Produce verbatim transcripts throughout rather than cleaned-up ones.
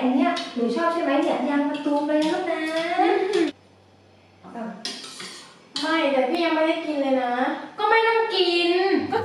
อันเนี้ยหนูชอบใช่ไหมเนี่ยยางมะตูมเลยลูกนะไม่แต่พี่ยังไม่ได้กินเลยนะก็ไม่ต้องกินก็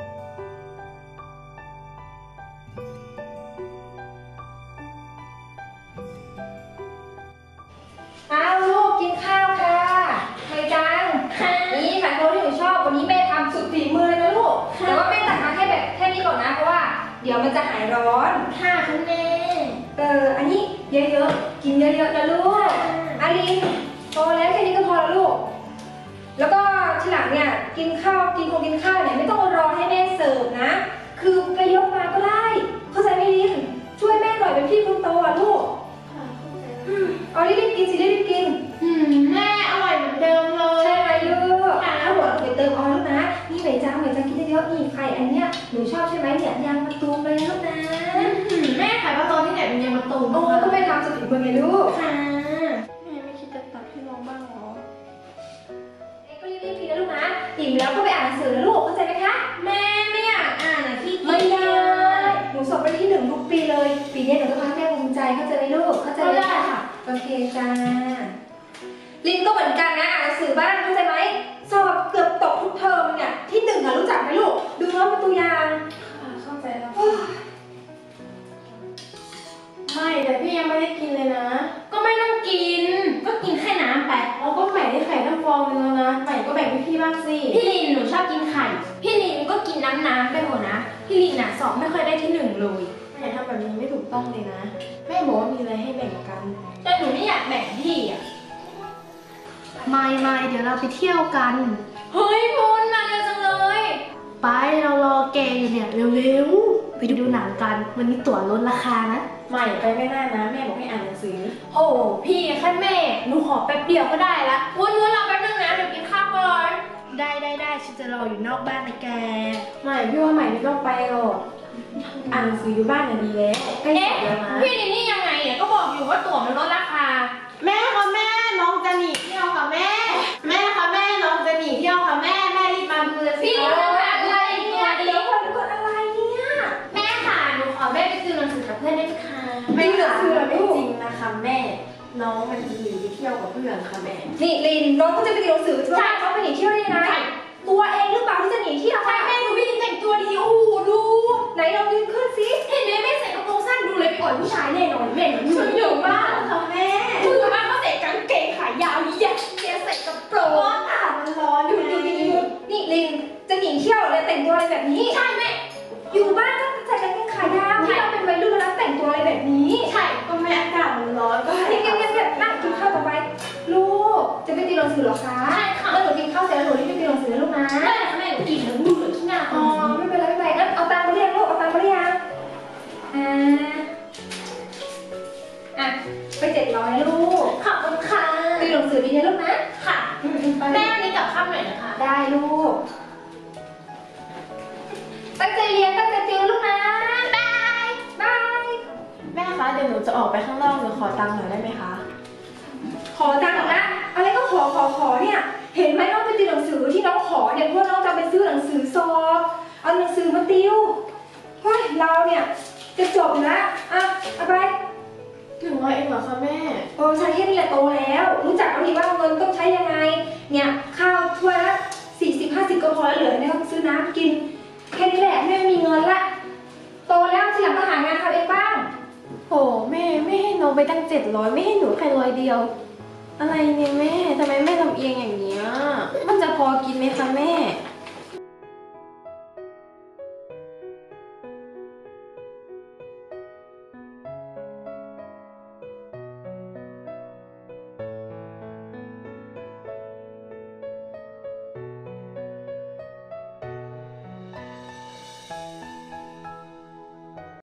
อ้าวลูกกินข้าวค่ะไปจังนี่ไข่พะโล้ที่หนูชอบวันนี้แม่ทำสุดฝีมือเลยนะลูกแต่ว่าแม่ตักมาแค่แบบแค่นี้ก่อนนะเพราะว่าเดี๋ยวมันจะหายร้อนค่ะคุณแม่เอออันนี้เยอะๆกินเยอะๆนะลูกอาลินโตแล้วแค่นี้ก็พอแล้วลูกแล้วก็ทีหลังเนี่ยกินข้าวกินคงกินข้าวเนี่ยไม่ต้องรอให้แม่เสิร์ฟนะคือไปยกมาก็ได้เข้าใจไหมลินช่วยแม่หน่อยเป็นพี่คนโตอ่ะลูกเอารีบๆกินสิรีบๆกินแม่อร่อยเหมือนเดิมเลยใช่ไหมลูกถ้าหมดเดี๋ยวเติมออยล์นะนี่ใบจ้าใบจ้ากินเยอะๆนี่ไข่อันเนี้ยหนูชอบใช่ไหมเนี่ยยางมะตูมเลยลูกนะแม่ขายปลาโตที่ไหนเป็นยางมะตูมโอ้ก็ไปทำสุดฝีมือไงลูกค่ะแม่ไม่คิดจะตัดให้น้องบ้างหรอก็รีบๆกินนะลูกนะอิ่มแล้วก็ไปอ่านหนังสือนะลูกเข้าใจไหมคะแม่ไม่อยากอ่านนะพี่ไม่ได้หนูสอบไปที่หนึ่งทุกปีเลยปีนี้หนูต้องทำให้แม่ภูมิใจเข้าใจไหมลูกเข้าใจไหมคะโอเคจ้าลินก็เหมือนกันนะอ่านหนังสือบ้างเข้าใจไหมสอบเกือบตกทุกเทอมเนี่ยที่หนึ่งอะรู้จักไหมลูกดูน้องเป็นตัวอย่างเข้าใจแล้วไม่แต่พี่ยังไม่ได้กินเลยนะก็ไม่ต้องกินก็กินแค่น้ำไปเอาก็ใหม่ได้ไข่ทั้งฟองนึงแล้วนะใหม่ก็แบ่งให้พี่บ้างสิพี่ลินหนูชอบกินไข่พี่ลินก็กินน้ำน้ำไปหมดนะพี่ลินน่ะสอบไม่เคยได้ที่หนึ่งเลยแม่ทำแบบนี้ไม่ถูกต้องเลยนะแม่บอกว่ามีอะไรให้แบ่งกันแต่หนูไม่อยากแบ่งพี่อ่ะไม่ไม่เดี๋ยวเราไปเที่ยวกันเฮ้ยพูนมาเร็วจังเลยไปเรารอแกอยู่เนี่ยเร็วๆไปดูหนังกันวันนี้ตั๋วลดราคานะใหม่ไปไม่ได้นะแม่บอกให้อ่านหนังสือโอ้พี่แค่แม่หนูขอแป๊บเดียวก็ได้ละวุ้นวุ้นรอแป๊บนึงนะเดี๋ยวกินข้าวก่อนได้ได้ได้ฉันจะรออยู่นอกบ้านนะแกใหม่พี่ว่าใหม่ไม่ต้องไปหรอกอ่านหนังสืออยู่บ้านน่ะดีแล้วเอ๊ะพี่นี่นี่ยังไงเนี่ยก็บอกอยู่ว่าตั๋วมันลดราคาแม่ค่ะแม่น้องจะหนีเที่ยวค่ะแม่แม่ค่ะแม่น้องจะหนีเที่ยวค่ะแม่แม่รีบมาดูเลยสิพี่จะทำอะไรเนี่ยเดี๋ยวคนกดอะไรเนี่ยแม่ค่ะหนูขอแม่ไปซื้อหนังสือกับเพื่อนได้ไหมคะไม่เหลือเชื่อไม่จริงนะคะแม่น้องมันจะหนีไปเที่ยวกับเพื่อนค่ะแม่นี่ลินน้องก็จะไปเรียนหนังสือใช่ไหมเขาไปหนีเที่ยวได้ยังไงตัวเองหรือเปล่าที่จะหนีเที่ยวใช่แม่หนูไม่ได้แต่งตัวดีโอ้โหดูไหนลองยืนขึ้นสิเห็นไหมแม่ใส่กระโปรงสั้นดูเลยไปอ่อยผู้ชายแน่นอนแม่หนูช่วยอยู่บ้านค่ะแม่ช่วยอยู่บ้านเขาใส่กางเกงขายาวนี่แย่แกใส่กระโปรงอากาศมันร้อนอยู่นี่นี่ลินจะหนีเที่ยวเลยแต่งตัวอะไรแบบนี้ใช่แม่อยู่บ้านก็ใส่กางเกงขายาวที่เราเป็นวัยรุ่นแล้วแต่งตัวอะไรแบบนี้ใช่ก็แม่อากาศมันร้อนก็เงียบเงียบเงียบนั่งกินข้าวต่อไปลูกจะไปตีหนังสือหรอคะใช่ค่ะแล้วหนูกินข้าวเสร็จแล้วหนูรีบไปตีหนังสือลูกนะได้ค่ะแม่หนูกินแล้วดูเลยที่หน้าอ๋อไม่เป็นไรไม่เป็นไรงั้นเอาตังค์มาเรียกลูกเอาตังค์มาเรียกอ่าอ่ะไปเจ็ดร้อยลูกขอบคุณค่ะตีหนังสือดีนะลูกนะค่ะแม่วันนี้กลับค่ำหน่อยนะคะได้ลูกตั้งใจเรียนตั้งใจติวลูกนะบายบายแม่คะเดี๋ยวหนูจะออกไปข้างนอกหนูขอตังค์หน่อยได้ไหมคะขอตังค์นะอะไรก็ขอขอขอเนี่ยเห็นไหมน้องไปติวหนังสือที่น้องขอเนี่ยเพราะน้องจะไปซื้อหนังสือสอบเอาหนังสือมาติวเฮ้ยเราเนี่ยจะจบนะอ่ะเอาไปถึงร้อยเองเหรอคะแม่โอ้ใช้แค่นี้แหละโตแล้วรู้จักแล้วนี่ว่าเงินต้องใช้ยังไงเนี่ยข้าวถ้วยละสี่สิบห้าสิบก็พอแล้วเหลือเนี่ยก็ซื้อน้ำกินแค่นี้แหละแม่ไม่มีเงินละโตแล้วทีหลังก็หางานทำเองบ้างโอ้แม่ไม่ให้น้องไปตั้งเจ็ดร้อยไม่ให้หนูแค่ร้อยเดียวอะไรเนี่ยแม่ทำไมแม่ลำเอียงอย่างเงี้ยมันจะพอกินไหมคะแม่